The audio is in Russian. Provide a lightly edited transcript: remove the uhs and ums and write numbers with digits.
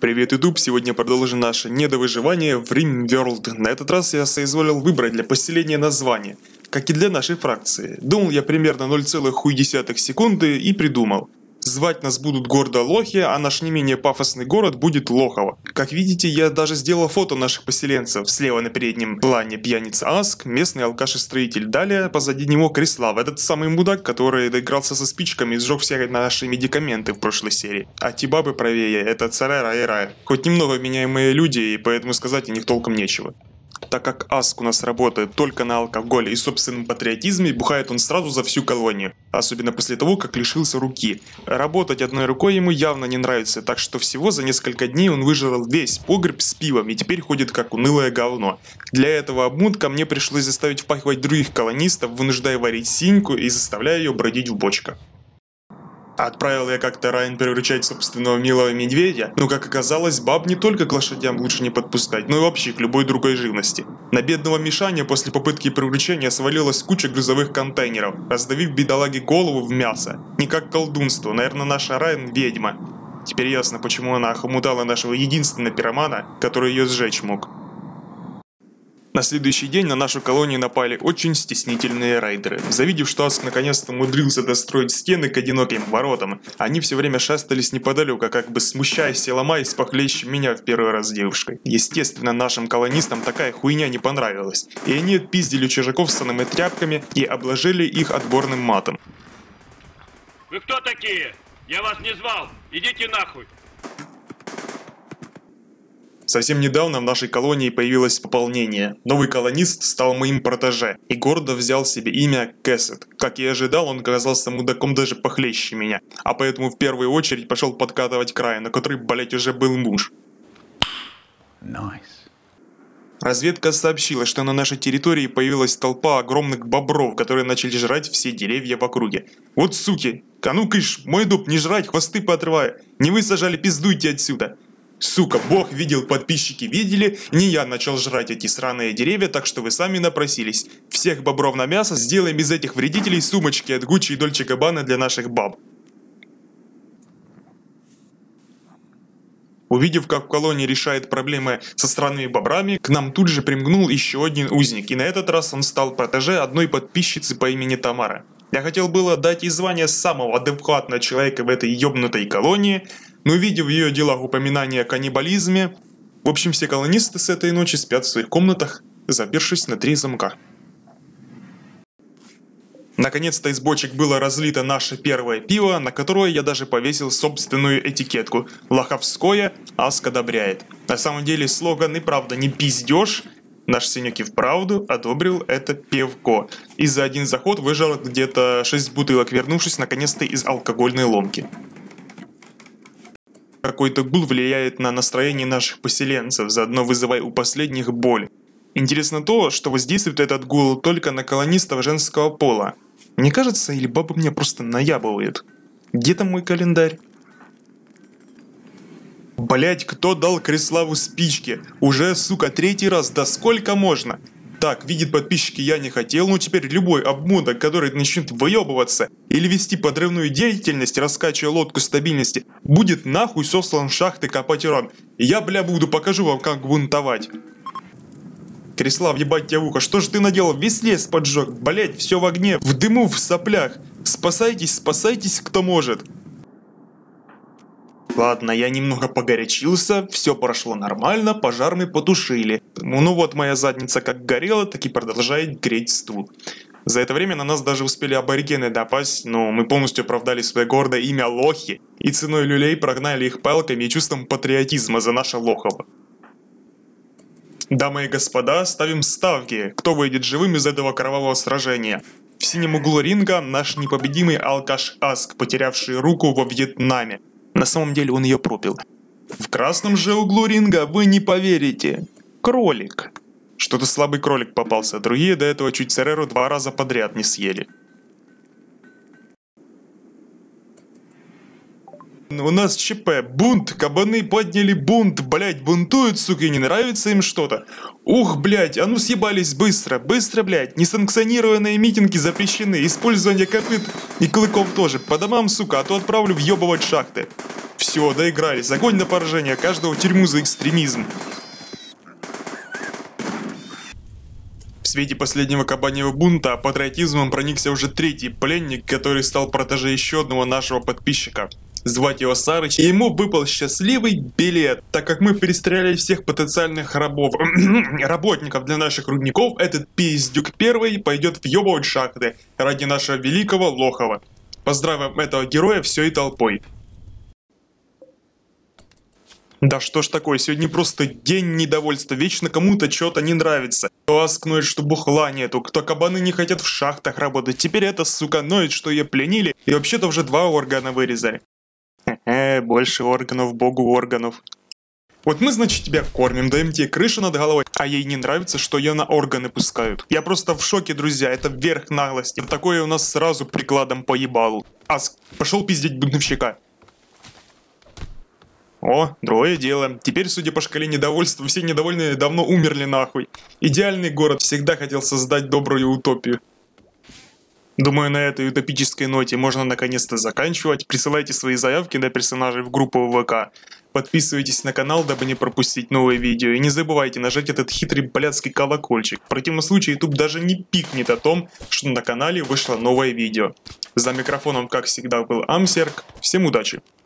Привет, YouTube! Сегодня продолжим наше недовыживание в RimWorld. На этот раз я соизволил выбрать для поселения название, как и для нашей фракции. Думал я примерно 0,1 секунды и придумал. Звать нас будут гордо Лохи, а наш не менее пафосный город будет Лохово. Как видите, я даже сделал фото наших поселенцев. Слева на переднем плане пьяница Аск, местный алкаш и строитель. Далее позади него Крислав, этот самый мудак, который доигрался со спичками и сжег все наши медикаменты в прошлой серии. А те бабы правее, это Царера и Рая. Хоть немного меняемые люди, и поэтому сказать о них толком нечего. Так как Аск у нас работает только на алкоголе и собственном патриотизме, бухает он сразу за всю колонию, особенно после того, как лишился руки. Работать одной рукой ему явно не нравится, так что всего за несколько дней он выжрал весь погреб с пивом и теперь ходит как унылое говно. Для этого обмутка мне пришлось заставить впахивать других колонистов, вынуждая варить синьку и заставляя ее бродить в бочках. Отправил я как-то Райан приручать собственного милого медведя, но как оказалось, баб не только к лошадям лучше не подпускать, но и вообще к любой другой живности. На бедного Мишаня после попытки приручения свалилась куча грузовых контейнеров, раздавив бедолаге голову в мясо. Не как колдунство, наверное, наша Райан ведьма. Теперь ясно, почему она охомутала нашего единственного пиромана, который ее сжечь мог. На следующий день на нашу колонию напали очень стеснительные рейдеры. Завидев, что Аск наконец-то умудрился достроить стены к одиноким воротам, они все время шастались неподалеку, как бы смущаясь и ломаясь похлеще меня в первый раз с девушкой. Естественно, нашим колонистам такая хуйня не понравилась, и они отпиздили чужаков санными тряпками и обложили их отборным матом. Вы кто такие? Я вас не звал! Идите нахуй! Совсем недавно в нашей колонии появилось пополнение. Новый колонист стал моим протеже и гордо взял себе имя Кэссет. Как и ожидал, он оказался мудаком даже похлеще меня, а поэтому в первую очередь пошел подкатывать к Райану, который, блять, уже был муж. Разведка сообщила, что на нашей территории появилась толпа огромных бобров, которые начали жрать все деревья в округе. Вот суки! А ну кыш, мой дуб, не жрать, хвосты поотрываю! Не вы сажали, пиздуйте отсюда! Сука, бог видел, подписчики видели, не я начал жрать эти сраные деревья, так что вы сами напросились. Всех бобров на мясо сделаем из этих вредителей сумочки от Гуччи и Дольче Габбана для наших баб. Увидев, как в колонии решает проблемы со странными бобрами, к нам тут же примгнул еще один узник, и на этот раз он стал протеже одной подписчицы по имени Тамара. Я хотел было дать ей звание самого адекватного человека в этой ёбнутой колонии, но увидев в ее делах упоминание о каннибализме, в общем, все колонисты с этой ночи спят в своих комнатах, запершись на 3 замка. Наконец-то из бочек было разлито наше первое пиво, на которое я даже повесил собственную этикетку «Лоховское, Аск одобряет». На самом деле слоган и правда не пиздёж. Наш Синек и вправду одобрил это пивко. И за один заход выжал где-то 6 бутылок, вернувшись наконец-то из алкогольной ломки. Какой-то гул влияет на настроение наших поселенцев, заодно вызывая у последних боль. Интересно то, что воздействует этот гул только на колонистов женского пола. Мне кажется, или бабы меня просто наябывают. Где там мой календарь? Блять, кто дал Криславу спички? Уже, сука, 3-й раз, да сколько можно? Так, видит подписчики, я не хотел, но теперь любой обмудок, который начнет выебываться или вести подрывную деятельность, раскачивая лодку стабильности, будет нахуй сослан в шахты копать уран. Я, бля, покажу вам, как бунтовать. Крислав, ебать тебя в ухо, что же ты наделал? Весь лес поджег, блять, все в огне, в дыму, в соплях. Спасайтесь, спасайтесь, кто может. Ладно, я немного погорячился, все прошло нормально, пожар мы потушили. Ну вот моя задница как горела, так и продолжает греть стул. За это время на нас даже успели аборигены напасть, но мы полностью оправдали свое гордое имя Лохи и ценой люлей прогнали их палками и чувством патриотизма за наше Лохово. Дамы и господа, ставим ставки, кто выйдет живым из этого кровавого сражения. В синем углу ринга наш непобедимый алкаш Аск, потерявший руку во Вьетнаме. На самом деле он ее пропил. В красном же углу ринга вы не поверите. Кролик. Что-то слабый кролик попался, другие до этого чуть Цереру 2 раза подряд не съели. У нас ЧП, бунт, кабаны подняли бунт, блять, бунтуют, сука, и не нравится им что-то. Ух, блять, а ну съебались быстро, быстро, блять, несанкционированные митинги запрещены, использование копыт и клыков тоже, по домам, сука, а то отправлю въебывать шахты. Все, доигрались. Огонь на поражение. Каждого в тюрьму за экстремизм. В свете последнего кабаньего бунта патриотизмом проникся уже третий пленник, который стал протеже еще одного нашего подписчика. Звать его Сарыч, и ему выпал счастливый билет. Так как мы перестреляли всех потенциальных работников для наших рудников, этот пиздюк первый пойдет въебывать шахты ради нашего великого Лохова. Поздравим этого героя всей толпой. Да что ж такое, сегодня просто день недовольства, вечно кому-то что-то не нравится. Кто ноет, что бухла нету, кто кабаны не хотят в шахтах работать, теперь эта сука ноет, что ее пленили, и вообще-то уже 2 органа вырезали. Больше органов, богу органов. Вот мы, значит, тебя кормим, даем тебе крышу над головой, а ей не нравится, что ее на органы пускают. Я просто в шоке, друзья, это верх наглости. Такое у нас сразу прикладом по ебалу. Аск, пошел пиздеть бунтовщика. О, другое дело. Теперь, судя по шкале недовольства, все недовольные давно умерли нахуй. Идеальный город всегда хотел создать добрую утопию. Думаю, на этой утопической ноте можно наконец-то заканчивать. Присылайте свои заявки на персонажей в группу ВК. Подписывайтесь на канал, дабы не пропустить новые видео. И не забывайте нажать этот хитрый блядский колокольчик. В противном случае YouTube даже не пикнет о том, что на канале вышло новое видео. За микрофоном, как всегда, был Амсерк. Всем удачи!